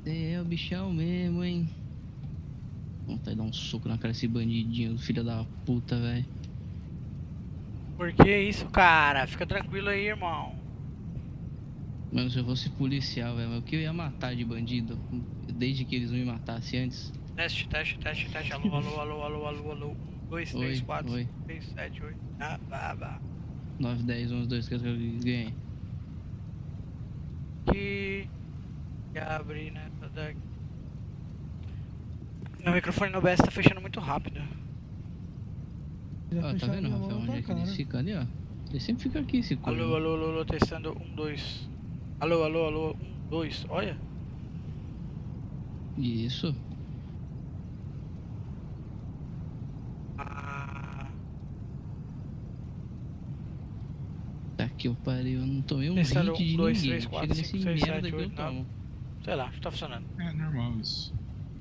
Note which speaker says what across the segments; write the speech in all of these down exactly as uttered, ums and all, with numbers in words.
Speaker 1: É o bichão mesmo, hein? Vontade de dar um soco na cara desse bandidinho, filho da puta, velho.
Speaker 2: Por que isso, cara? Fica tranquilo aí, irmão.
Speaker 1: Mano, se eu fosse policial, velho, o que eu ia matar de bandido? Desde que eles não me matassem antes.
Speaker 2: Teste, teste, teste, teste. Alô, alô, alô, alô, alô, alô. um, dois, três,
Speaker 1: Oi,
Speaker 2: quatro,
Speaker 1: oi.
Speaker 2: cinco, seis, sete, oito. Ah, vá, vá.
Speaker 1: nove, dez, onze, dois, que eu ganhei.
Speaker 2: Que. Que abre nessa daqui. Meu microfone no B S tá fechando muito rápido.
Speaker 1: Ó, tá vendo, Rafael, onde é que eles ficam ali, ó? Ele sempre fica aqui, esse corno.
Speaker 2: Alô, alô, alô, alô, testando. Um, dois. Alô, alô, alô. Um, dois. Olha.
Speaker 1: Isso.
Speaker 2: Ah.
Speaker 1: Tá que eu parei, eu não tomei um
Speaker 2: Testando.
Speaker 1: hit de
Speaker 2: Um, dois,
Speaker 1: ninguém.
Speaker 2: três, quatro,
Speaker 1: Chega
Speaker 2: cinco,
Speaker 1: nesse
Speaker 2: seis,
Speaker 1: merda
Speaker 2: sete,
Speaker 1: que eu
Speaker 2: oito, nove.
Speaker 1: tomo.
Speaker 2: Sei lá, tá funcionando.
Speaker 3: É normal isso.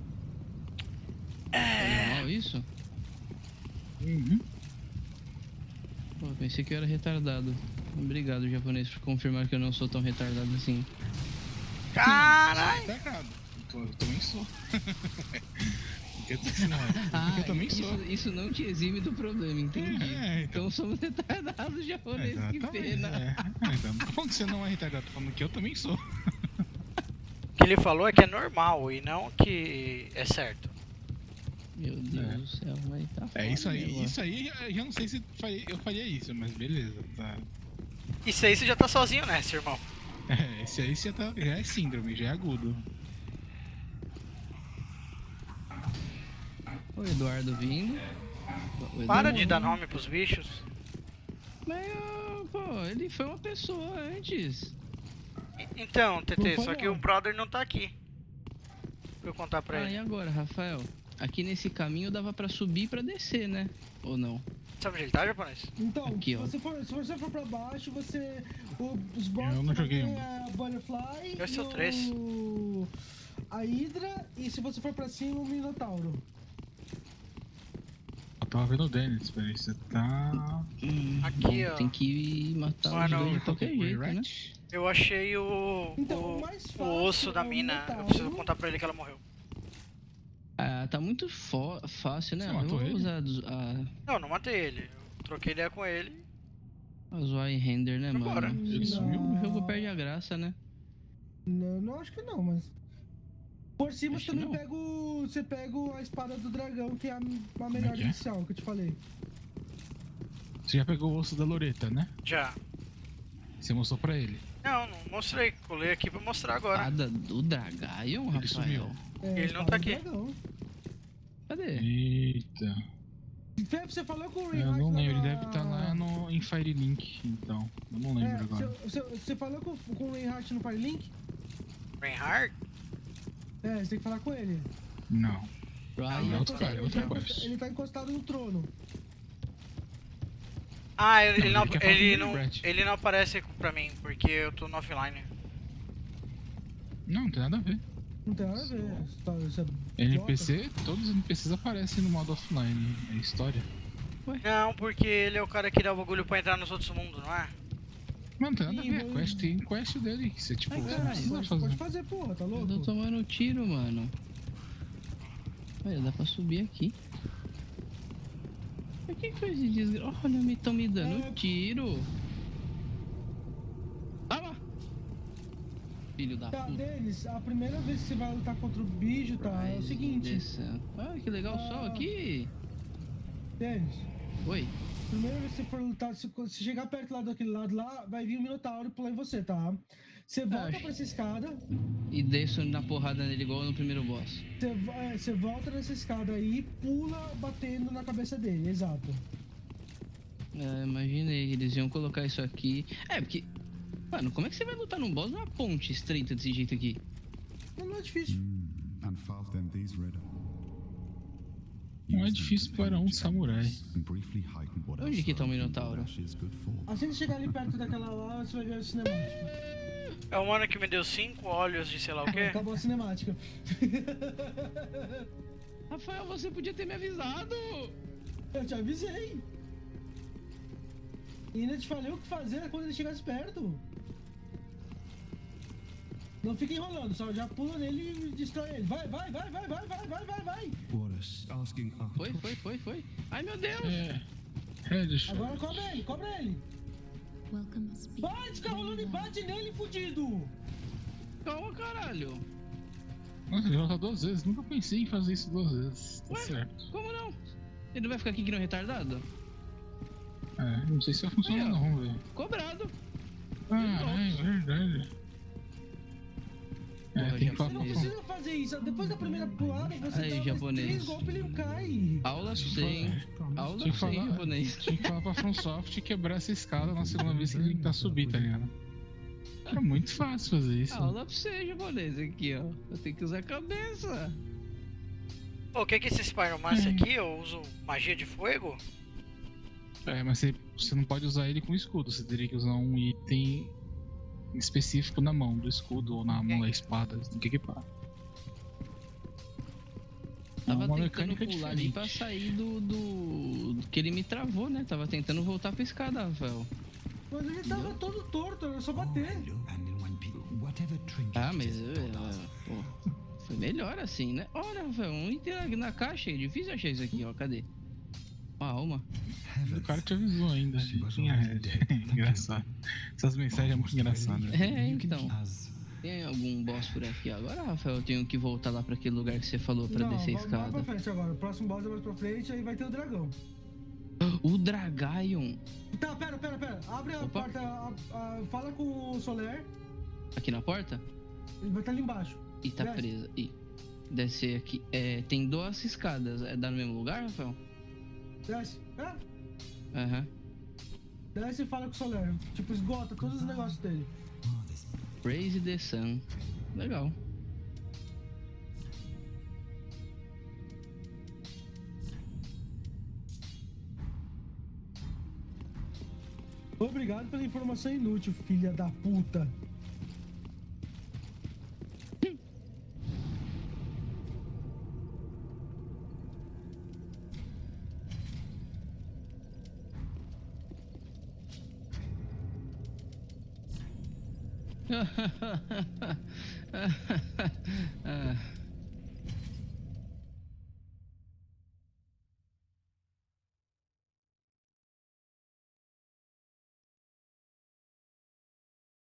Speaker 1: É normal isso?
Speaker 3: Uhum.
Speaker 1: Pô, pensei que eu era retardado. Obrigado, japonês, por confirmar que eu não sou tão retardado assim.
Speaker 2: Caralho!
Speaker 3: Tá errado. Eu, eu também sou. Quer dizer, não,
Speaker 1: Ah,
Speaker 3: eu também
Speaker 1: isso,
Speaker 3: sou.
Speaker 1: isso não te exime do problema, entendi.
Speaker 3: É, então.
Speaker 1: Então somos retardados japoneses,
Speaker 3: É,
Speaker 1: que pena.
Speaker 3: É. Ah, então, não tô falando que você não é retardado, tô falando que eu também sou.
Speaker 2: O que ele falou é que é normal e não que é certo.
Speaker 1: Meu Deus
Speaker 3: É.
Speaker 1: do céu, vai tá foda,
Speaker 3: É isso aí,
Speaker 1: né,
Speaker 3: isso aí, eu já não sei se faria- eu faria isso, mas beleza, tá.
Speaker 2: Isso aí você já tá sozinho nessa, irmão.
Speaker 3: É, esse aí já, tá, já é síndrome, já é agudo.
Speaker 1: O Eduardo vindo. O
Speaker 2: Para
Speaker 1: Eduardo
Speaker 2: de dar
Speaker 1: vindo.
Speaker 2: nome pros bichos.
Speaker 1: Mas, ó, pô, ele foi uma pessoa antes.
Speaker 2: E- Então, T T,
Speaker 4: Não foi
Speaker 2: só que
Speaker 4: não.
Speaker 2: o brother não tá aqui. Pra eu contar pra
Speaker 1: Ah, e
Speaker 2: ele.
Speaker 1: agora, Rafael? Aqui nesse caminho dava pra subir e pra descer, né? Ou não?
Speaker 2: Sabe onde ele tá, japonês?
Speaker 4: Então,
Speaker 1: Aqui,
Speaker 4: se,
Speaker 1: ó.
Speaker 4: você for, se você for pra baixo, você. O, os boss
Speaker 3: Eu não joguei
Speaker 4: tem
Speaker 3: um.
Speaker 4: a Butterfly.
Speaker 2: Eu sou
Speaker 4: e
Speaker 2: três.
Speaker 4: o- A Hydra, e se você for pra cima, o Minotauro.
Speaker 3: Eu tava vendo o Dennis, peraí, você tá.
Speaker 1: Hum,
Speaker 2: Aqui,
Speaker 1: bom,
Speaker 2: ó.
Speaker 1: Tem que matar
Speaker 2: Mano,
Speaker 1: os dois de qualquer
Speaker 3: O
Speaker 1: jeito, né?
Speaker 3: Rat?
Speaker 2: Eu achei o.
Speaker 4: Então,
Speaker 2: o,
Speaker 4: o mais
Speaker 2: o
Speaker 4: fácil
Speaker 2: osso
Speaker 4: é
Speaker 2: da
Speaker 4: o
Speaker 2: mina. Eu
Speaker 4: Minotauro.
Speaker 2: preciso contar pra ele que ela morreu.
Speaker 1: Ah, tá muito fo- fácil, né?
Speaker 3: Você
Speaker 1: Eu
Speaker 3: matou
Speaker 1: vou
Speaker 3: ele?
Speaker 1: usar dos- a,
Speaker 2: Não, não matei ele. Eu troquei ideia com ele.
Speaker 1: a Zoai Render, né,
Speaker 2: Vambora.
Speaker 1: mano?
Speaker 3: Ele sumiu?
Speaker 1: O jogo perde a graça, né?
Speaker 4: Não, não acho que não, mas. Por cima
Speaker 1: Acho
Speaker 4: você
Speaker 1: que
Speaker 4: também
Speaker 1: não.
Speaker 4: pega o. Você pega o- a espada do dragão, que é a, a
Speaker 3: é
Speaker 4: melhor
Speaker 3: que é?
Speaker 4: inicial que eu te falei.
Speaker 3: Você já pegou o osso da Loreta, né?
Speaker 2: Já.
Speaker 3: Você mostrou pra ele.
Speaker 2: Não, não mostrei. Colei aqui pra mostrar agora.
Speaker 1: Espada do Dragaion,
Speaker 3: Ele
Speaker 1: Rafael?
Speaker 3: sumiu.
Speaker 4: É,
Speaker 2: Ele
Speaker 4: a
Speaker 2: não
Speaker 4: espada
Speaker 2: tá
Speaker 4: do
Speaker 2: aqui.
Speaker 4: dragão.
Speaker 1: Cadê?
Speaker 3: Eita.
Speaker 4: Fê, você falou com o
Speaker 3: Eu
Speaker 4: Reinhardt
Speaker 3: não
Speaker 4: lá
Speaker 3: lembro, ele
Speaker 4: na-
Speaker 3: deve estar lá no, em Firelink, então. Eu não lembro
Speaker 4: É,
Speaker 3: agora.
Speaker 4: você, você- você falou com, com o Reinhardt no Firelink?
Speaker 2: Reinhardt?
Speaker 4: É, você tem que falar com ele.
Speaker 3: Não.
Speaker 1: Ryan.
Speaker 3: é outro cara, é
Speaker 4: ele,
Speaker 3: outra
Speaker 4: tá
Speaker 3: quest.
Speaker 4: encosta- ele tá encostado no trono.
Speaker 2: Ah, ele,
Speaker 3: Não,
Speaker 2: ele não,
Speaker 3: ele quer falar
Speaker 2: ele,
Speaker 3: com o
Speaker 2: não,
Speaker 3: Brett.
Speaker 2: ele não aparece pra mim, porque eu tô no offline.
Speaker 3: Não, não tem nada a ver.
Speaker 4: Não tem nada a ver. Isso tá- isso é
Speaker 3: N
Speaker 4: idiota.
Speaker 3: P C, todos os N P Cs aparecem no modo offline, é história.
Speaker 2: Não, porque ele é o cara que dá o bagulho pra entrar nos outros mundos, não é?
Speaker 3: Mas não tem nada a
Speaker 4: Ih,
Speaker 3: ver,
Speaker 4: vou-
Speaker 3: quest tem quest dele, que você tipo,
Speaker 1: Ai,
Speaker 3: você não
Speaker 1: caralho,
Speaker 3: precisa
Speaker 4: Mas
Speaker 3: fazer.
Speaker 4: pode fazer, porra, tá
Speaker 1: Eu
Speaker 4: louco?
Speaker 1: tô tomando tiro, mano. Olha, dá pra subir aqui. Mas que coisa de desgraça? Olha, me tão me dando
Speaker 4: É.
Speaker 1: tiro. Toma! Filho da
Speaker 4: Tá,
Speaker 1: puta.
Speaker 4: Denis, a primeira vez que você vai lutar contra o bicho, tá? É o seguinte.
Speaker 1: Descendo. Olha que legal o sol
Speaker 4: Ah.
Speaker 1: aqui.
Speaker 4: Denis,
Speaker 1: Oi.
Speaker 4: primeira vez que você for lutar, se se chegar perto lá daquele lado lá, vai vir o Minotauro e pular em você, tá? Você volta
Speaker 1: Acho.
Speaker 4: pra essa escada,
Speaker 1: E desço na porrada nele igual no primeiro boss.
Speaker 4: você, va- é, você volta nessa escada aí e pula batendo na cabeça dele, exato.
Speaker 1: É, imaginei, eles iam colocar isso aqui. É, porque. Mano, como é que você vai lutar num boss numa ponte estreita desse jeito aqui?
Speaker 4: Não, não é difícil.
Speaker 5: and fought them these red.
Speaker 3: Não é difícil para um samurai.
Speaker 1: Onde que tá o Minotauro?
Speaker 4: Assim que chegar ali perto daquela lá, você vai ver a cinemática.
Speaker 2: É o mano que me deu cinco olhos de sei lá o quê?
Speaker 4: Acabou a cinemática.
Speaker 1: Rafael, você podia ter me avisado!
Speaker 4: Eu te avisei. E ainda te falei o que fazer quando ele chegasse perto. Não fica enrolando, só já pula nele e destrói ele. Vai, vai, vai, vai, vai, vai, vai, vai, vai.
Speaker 5: Warus asking
Speaker 1: Foi, foi, foi, foi. Ai, meu Deus.
Speaker 3: É. É, deixa eu.
Speaker 4: Agora cobra ele, cobra ele.
Speaker 6: Welcome to speak.
Speaker 4: Bate, fica rolando e bate nele, fudido.
Speaker 1: Calma, caralho.
Speaker 3: Nossa, já tá duas vezes. Nunca pensei em fazer isso duas vezes. Tá
Speaker 1: Ué?
Speaker 3: certo.
Speaker 1: Como não? Ele não vai ficar aqui que não retardado?
Speaker 3: É, não sei se vai funcionar
Speaker 1: Aí, ó.
Speaker 3: não, velho.
Speaker 1: Cobrado.
Speaker 3: Ah, é verdade. É,
Speaker 1: Porra,
Speaker 3: tem que
Speaker 4: Você não
Speaker 3: falar.
Speaker 1: japonês.
Speaker 4: precisa fazer isso. Depois da primeira pulada, você
Speaker 1: Aí,
Speaker 4: dá mais
Speaker 1: japonês.
Speaker 4: três golpes e ele cai.
Speaker 1: Aula pra você, hein? Aula
Speaker 3: Tinha
Speaker 1: pra
Speaker 3: que
Speaker 1: você, hein,
Speaker 3: falar-
Speaker 1: japonês.
Speaker 3: Tinha que falar pra FromSoft quebrar essa escada na segunda vez que ele tentar subir, tá ligado? É muito fácil fazer isso.
Speaker 1: Aula pra você, japonês, aqui, ó. Eu tenho que usar a cabeça.
Speaker 2: Pô, o que que esse Spyromancer aqui? Eu uso magia de fogo?
Speaker 3: É, mas você, você não pode usar ele com escudo. Você teria que usar um item específico na mão do escudo ou na mão da espada. Tem que equipar.
Speaker 1: Tava
Speaker 3: uma
Speaker 1: tentando
Speaker 3: mecânica
Speaker 1: pular ali
Speaker 3: diferente.
Speaker 1: pra sair do, do... do que ele me travou, né? Tava tentando voltar pra escada, Rafael.
Speaker 4: Mas ele tava todo torto, era só bater.
Speaker 5: whatever trinket
Speaker 1: Ah,
Speaker 5: it
Speaker 1: mas...
Speaker 5: is
Speaker 1: eu-
Speaker 5: brought
Speaker 1: eu-
Speaker 5: us,
Speaker 1: pô, foi melhor assim, né? Olha, Rafael, um item na, na caixa. É difícil achar isso aqui, ó. Cadê? Uma alma.
Speaker 3: O
Speaker 5: heavens,
Speaker 3: cara te avisou ainda. Tinha engraçado. Essas mensagens é muito engraçadas.
Speaker 1: É,
Speaker 5: you can
Speaker 1: então.
Speaker 5: as
Speaker 1: Tem algum boss por aqui agora, Rafael? Eu tenho que voltar lá pra aquele lugar que você falou pra
Speaker 4: Não,
Speaker 1: descer a
Speaker 4: vamos mais pra
Speaker 1: escada.
Speaker 4: frente agora. O próximo boss é mais pra frente, aí vai ter o dragão.
Speaker 1: O Dragaion.
Speaker 4: Tá, pera, pera, pera. Abre a
Speaker 1: Opa.
Speaker 4: porta, a- a- fala com o Soler,
Speaker 1: Aqui na porta?
Speaker 4: ele vai estar ali embaixo.
Speaker 1: Ih, tá
Speaker 4: Desce.
Speaker 1: presa. Ih. Descer aqui. É, tem duas escadas. É, dá no mesmo lugar, Rafael?
Speaker 4: Desce, é?
Speaker 1: Aham.
Speaker 4: Desce e fala com o Soler. Tipo, esgota todos os negócios dele.
Speaker 5: oh, this
Speaker 1: Praise the Sun. Legal.
Speaker 4: Obrigado pela informação inútil, filha da puta.
Speaker 1: Ah,